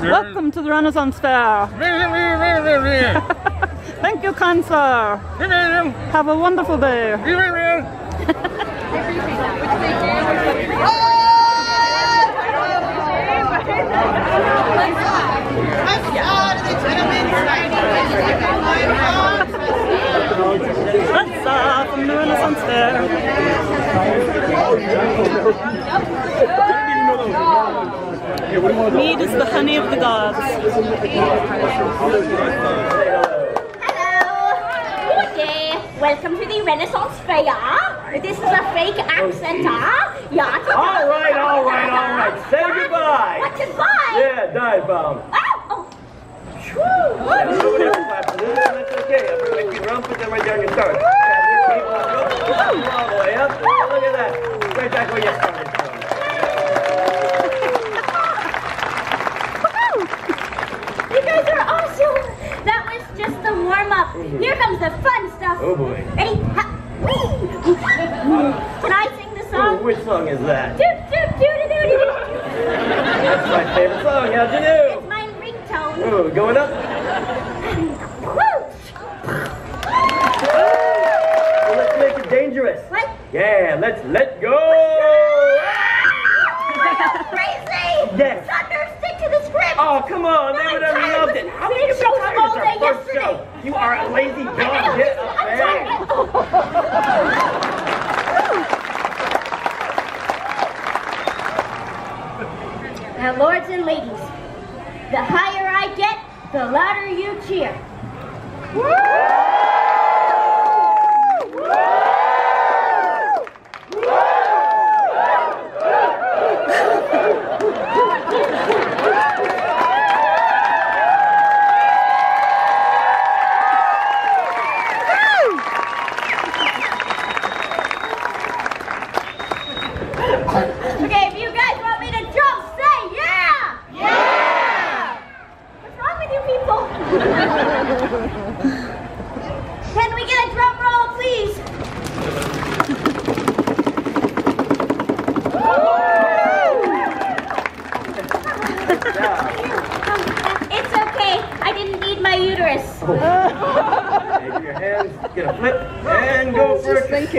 Welcome to the Renaissance Fair. Thank you, kind sir. Have a wonderful day. Huzzah from the Renaissance Fair. Mead is the honey of the gods. Hello. Good day. Welcome to the Renaissance Fair. This is a fake accent, Yeah. All right. Say goodbye. What goodbye? Yeah, dive bomb. Oh. That's okay. I'm going to make you run, put them right down your start. All the way up. Look at that. Right back where you started from. You guys are awesome. That was just the warm-up. Here comes the fun stuff. Oh boy. Ready? Can I sing the song? Which song is that? Doot-doot-doot-a-doot-a-doot. That's my favorite song. How'd you do? It's my ringtone. Ooh, going up. Well, let's make it dangerous. What? Yeah, let's let go. Crazy! Yes. Thunder, stick to the script. Oh, come on. They would have loved it. How can you be Show tired? all It's day our first yesterday. show. You are a lazy dog. Get up there. Now, lords and ladies, the higher I get, the louder you cheer. Okay, if you guys want me to jump, say yeah! Yeah! What's wrong with you people? Can we get a drum roll, please? It's okay. I didn't need my uterus. Take your hands, get a flip, and go for it. Thank you.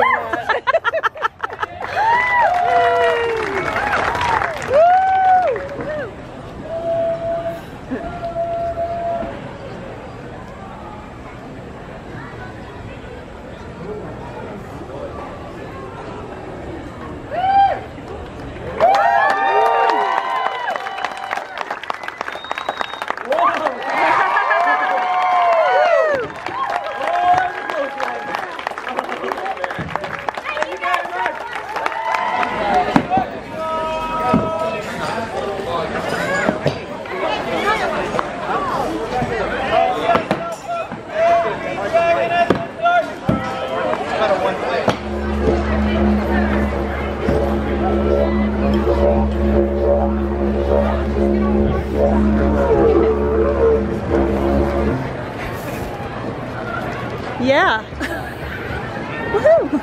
Yeah. Woohoo!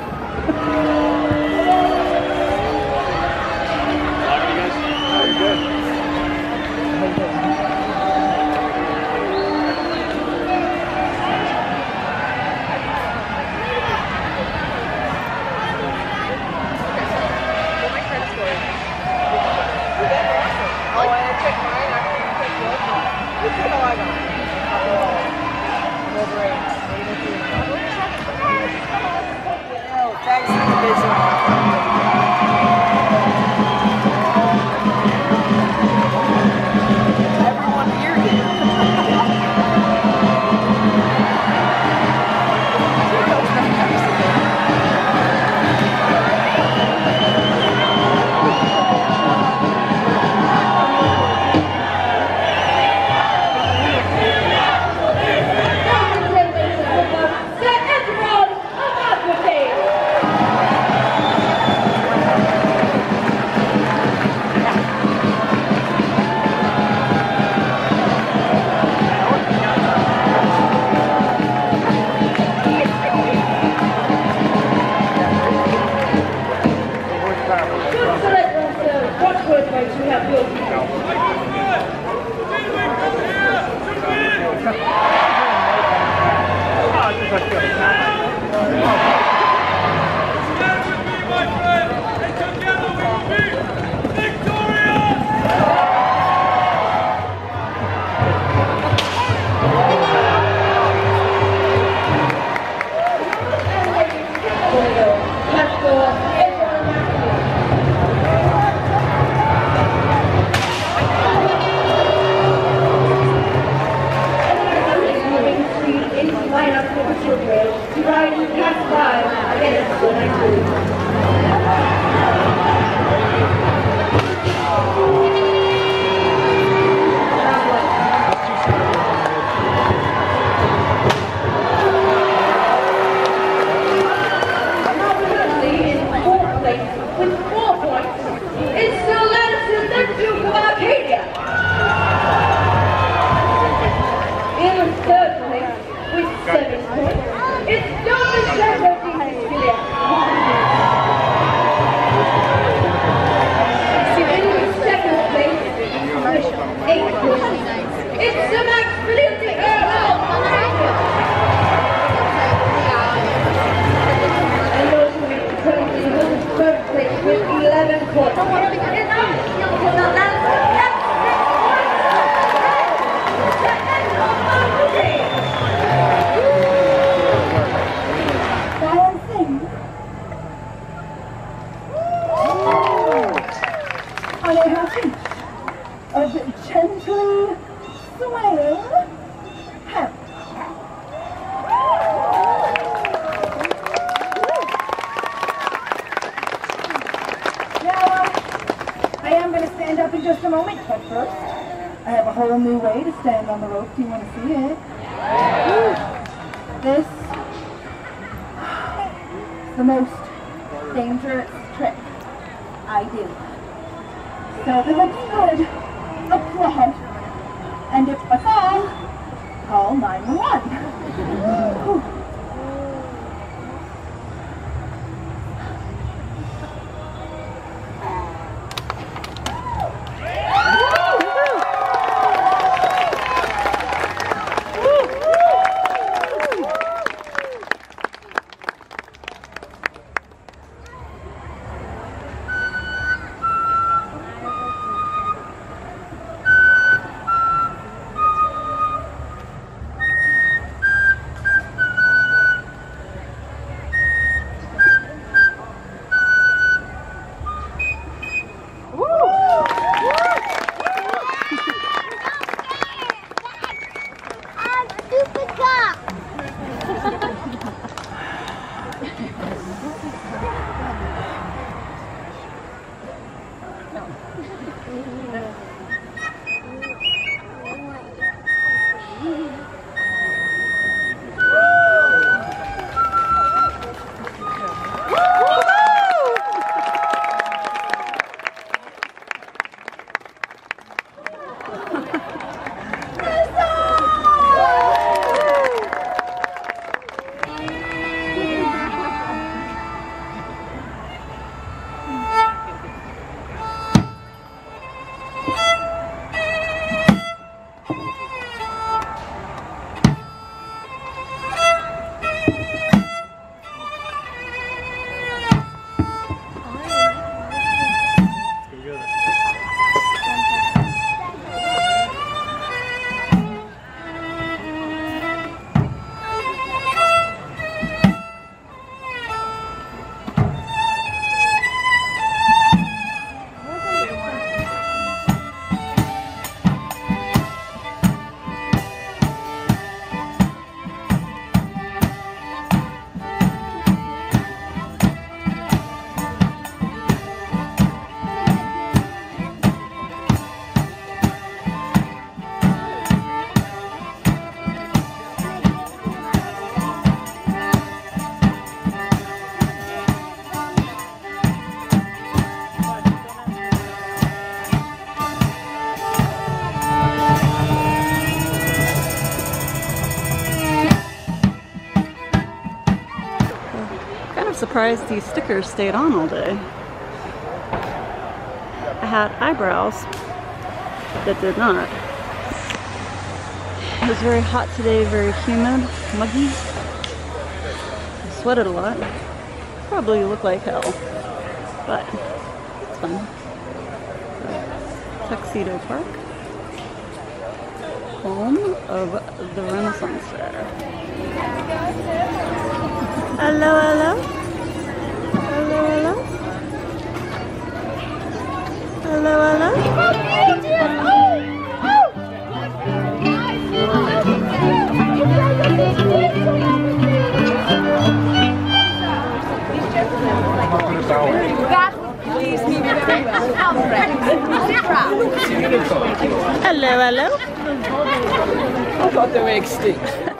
Thanks for the vision. Watch where you have built. The most dangerous trick I do. So if it looks good, applaud. And if I fall, call 911. Surprised these stickers stayed on all day. I had eyebrows that did not. It was very hot today, very humid, muggy. sweated a lot. Probably look like hell, but it's fun. Tuxedo Park, home of the Renaissance Fair. Hello, hello. Hello, hello. Hello, hello. That would please me very well. Hello, hello. I thought they were extinct.